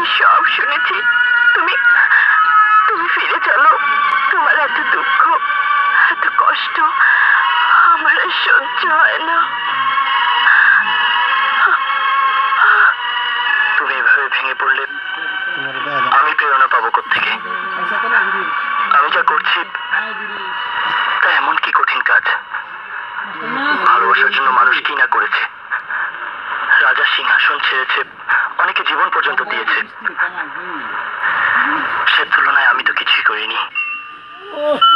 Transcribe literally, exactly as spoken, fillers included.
সব শুনেছি। তুমি তুমি ফিরে চলো। তোমার এত দুঃখ, এত কষ্ট আমার আর সহ্য হয় না। তুমি এভাবে ভেঙে পড়লে আমি প্রেরণা পাবো কোত্থেকে? আমি যা করছি তা এমন কি কঠিন কাজ? ভালোবাসার জন্য মানুষ কি না করেছে। রাজা সিংহাসন ছেড়েছে, অনেকে জীবন পর্যন্ত দিয়েছে। সে তুলনায় আমি তো কিছুই করিনি।